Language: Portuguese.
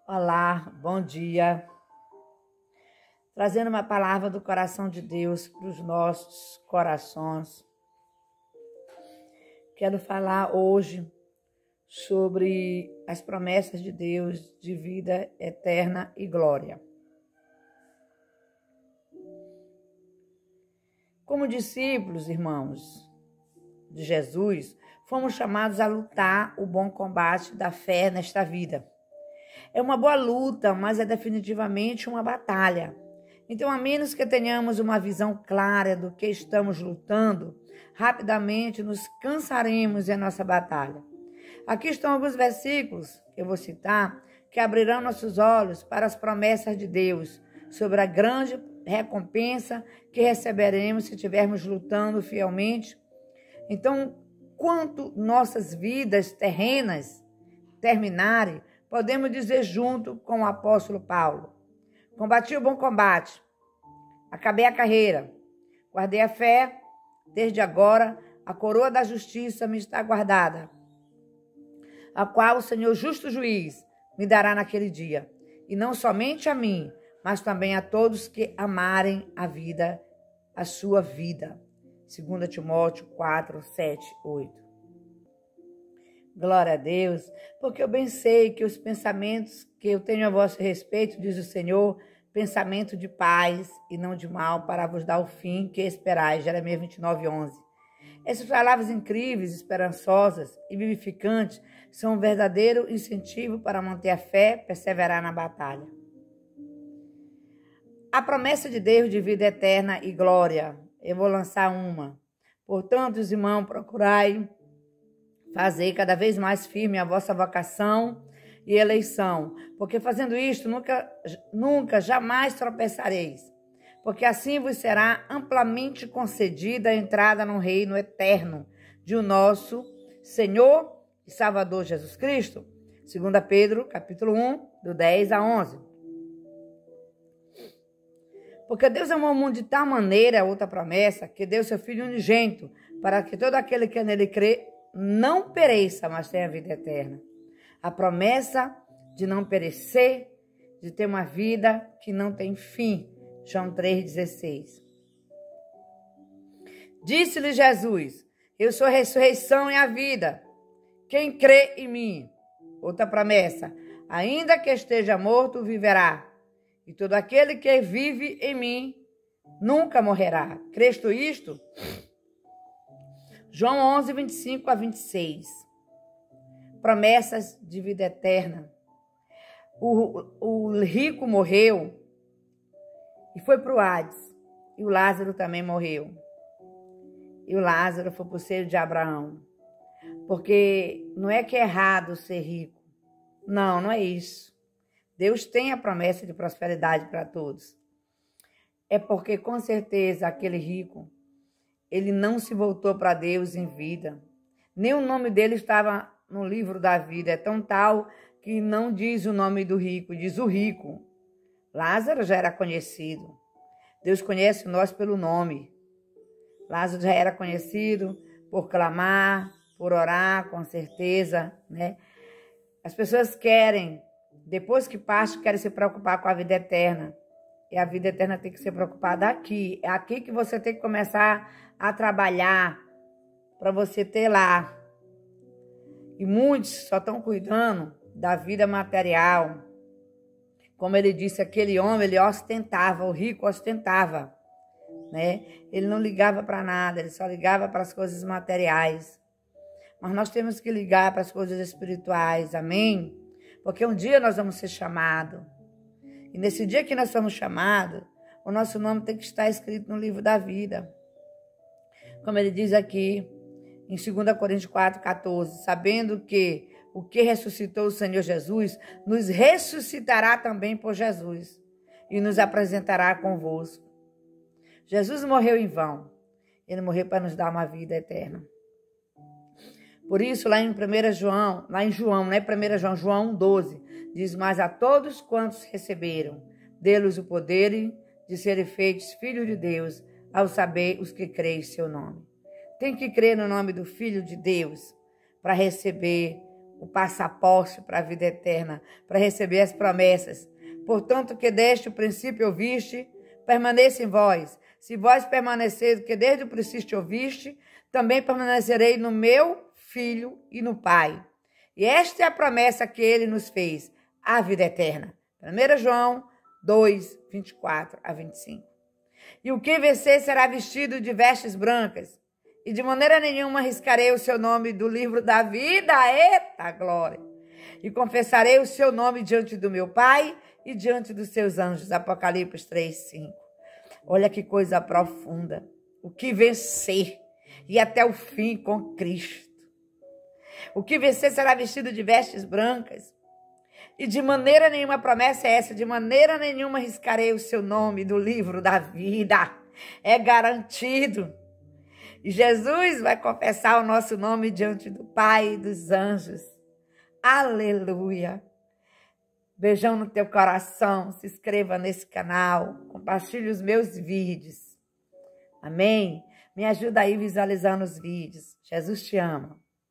Olá, bom dia. Trazendo uma palavra do coração de Deus para os nossos corações. Quero falar hoje sobre as promessas de Deus de vida eterna e glória. Como discípulos, irmãos, de Jesus, fomos chamados a lutar o bom combate da fé nesta vida. É uma boa luta, mas é definitivamente uma batalha. Então, a menos que tenhamos uma visão clara do que estamos lutando, rapidamente nos cansaremos em nossa batalha. Aqui estão alguns versículos que eu vou citar, que abrirão nossos olhos para as promessas de Deus sobre a grande recompensa que receberemos se estivermos lutando fielmente. Então, quanto nossas vidas terrenas terminarem, podemos dizer junto com o apóstolo Paulo: combati o bom combate, acabei a carreira, guardei a fé, desde agora a coroa da justiça me está guardada, a qual o Senhor justo juiz me dará naquele dia, e não somente a mim, mas também a todos que amarem a vida, a sua vida. 2 Timóteo 4, 7, 8. Glória a Deus, porque eu bem sei que os pensamentos que eu tenho a vosso respeito, diz o Senhor, pensamento de paz e não de mal, para vos dar o fim que esperais. Jeremias 29, 11. Essas palavras incríveis, esperançosas e vivificantes são um verdadeiro incentivo para manter a fé, perseverar na batalha. A promessa de Deus de vida eterna e glória, eu vou lançar uma. Portanto, os irmãos, procurai fazer cada vez mais firme a vossa vocação e eleição, porque fazendo isto nunca jamais tropeçareis, porque assim vos será amplamente concedida a entrada no reino eterno de o nosso Senhor e Salvador Jesus Cristo. 2 Pedro, capítulo 1, do 10 a 11. Porque Deus amou o mundo de tal maneira, outra promessa, que deu seu Filho unigênito, para que todo aquele que nele crê não pereça, mas tenha vida eterna. A promessa de não perecer, de ter uma vida que não tem fim. João 3,16. Disse-lhe Jesus: eu sou a ressurreição e a vida. Quem crê em mim, outra promessa, ainda que esteja morto, viverá. E todo aquele que vive em mim nunca morrerá. Crês tu isto? João 11, 25 a 26. Promessas de vida eterna. O rico morreu e foi para o Hades. E o Lázaro também morreu. E o Lázaro foi para o seio de Abraão. Porque não é que é errado ser rico. Não, não é isso. Deus tem a promessa de prosperidade para todos. É porque, com certeza, aquele rico, ele não se voltou para Deus em vida. Nem o nome dele estava no livro da vida. É tão tal que não diz o nome do rico, diz o rico. Lázaro já era conhecido. Deus conhece nós pelo nome. Lázaro já era conhecido por clamar, por orar, com certeza, né? As pessoas querem, depois que parte, querem se preocupar com a vida eterna. E a vida eterna tem que ser preocupada aqui. É aqui que você tem que começar a trabalhar para você ter lá. E muitos só estão cuidando da vida material. Como ele disse, aquele homem, ele ostentava, o rico ostentava, né? Ele não ligava para nada, ele só ligava para as coisas materiais. Mas nós temos que ligar para as coisas espirituais, amém? Porque um dia nós vamos ser chamados. E nesse dia que nós somos chamados, o nosso nome tem que estar escrito no livro da vida. Como ele diz aqui, em 2 Coríntios 4, 14, sabendo que o que ressuscitou o Senhor Jesus, nos ressuscitará também por Jesus e nos apresentará convosco. Jesus morreu em vão. Ele morreu para nos dar uma vida eterna. Por isso, lá em João 1,12, diz: mas a todos quantos receberam, dê-los o poder de serem feitos filhos de Deus, ao saber os que creem em seu nome. Tem que crer no nome do Filho de Deus para receber o passaporte para a vida eterna, para receber as promessas. Portanto, que desde o princípio ouviste, permaneça em vós. Se vós permaneceis, que desde o princípio ouviste, também permanecerei no meu Filho e no Pai. E esta é a promessa que ele nos fez, a vida eterna. 1 João 2, 24 a 25. E o que vencer será vestido de vestes brancas, e de maneira nenhuma riscarei o seu nome do livro da vida, eita glória, e confessarei o seu nome diante do meu Pai e diante dos seus anjos. Apocalipse 3, 5. Olha que coisa profunda. O que vencer, e até o fim com Cristo. O que vencer será vestido de vestes brancas, e de maneira nenhuma, a promessa é essa, de maneira nenhuma riscarei o seu nome do livro da vida. É garantido. E Jesus vai confessar o nosso nome diante do Pai e dos anjos. Aleluia. Beijão no teu coração. Se inscreva nesse canal. Compartilhe os meus vídeos. Amém? Me ajuda aí visualizando os vídeos. Jesus te ama.